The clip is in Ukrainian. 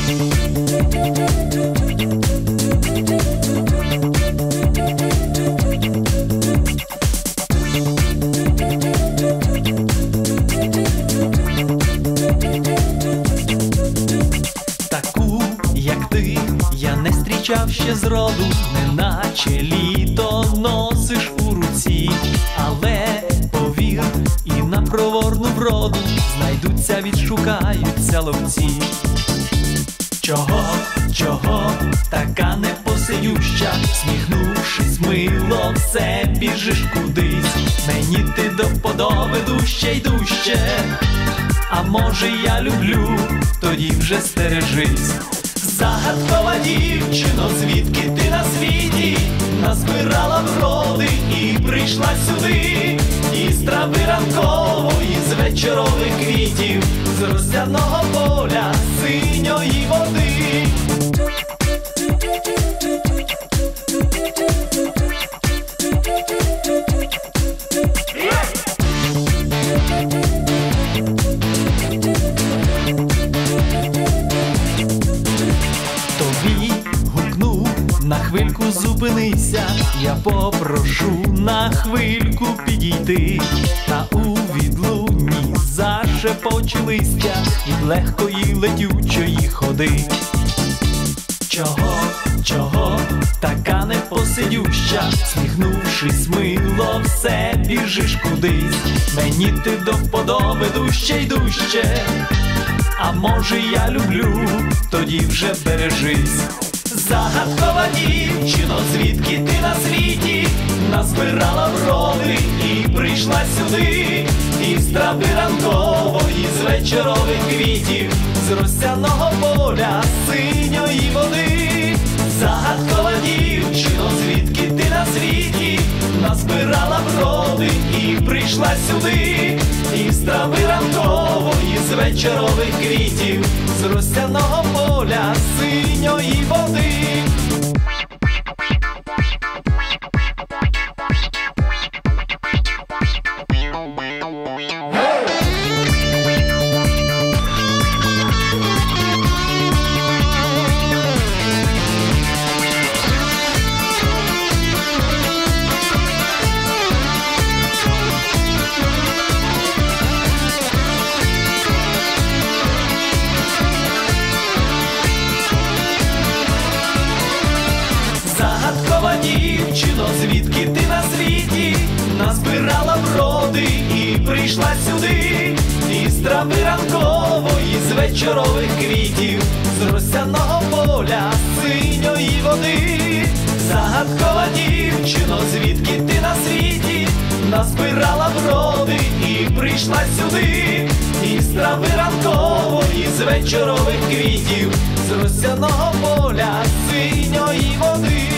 Таку, як ти, я не зустрічав ще зроду, неначе літо носиш у руці. Але повір, і на проворну вроду знайдуться, відшукаються ловці. Чого така непосидюща, сміхнувшись мило, все біжиш кудись. Мені ти до вподоби дужче й дужче, а може я люблю, тоді вже стережись. Загадкова дівчино, звідки ти на світі назбирала вроди і прийшла сюди, із трави ранкової, з вечорових квітів, з росяного поля, синьої води. Тобі гукну, на хвильку зупинися, я попрошу на хвильку підійти. Та у відлунні зашепоче листя від легкої летючої ходи. Чого така непосидюща, сміхнувшись мило, все біжиш кудись. Мені ти до вподоби дужче й дужче, а може я люблю, тоді вже бережись. Загадкова дівчино, звідки ти на світі назбирала вроди і прийшла сюди, із трави ранкової, з вечорових квітів, з росяного поля, синьої води. Загадкова дівчино, звідки ти на світі назбирала вроди і прийшла сюди, із трави ранкової, з вечорових квітів, з росяного поля, синьої води. Дівчино, звідки ти на світі назбирала вроди і прийшла сюди, із трави ранкової, з вечорових квітів, з росяного поля, синьої води. Загадкова дівчино, звідки ти на світі назбирала вроди і прийшла сюди, із трави ранкової, з вечорових квітів, з росяного поля, синьої води.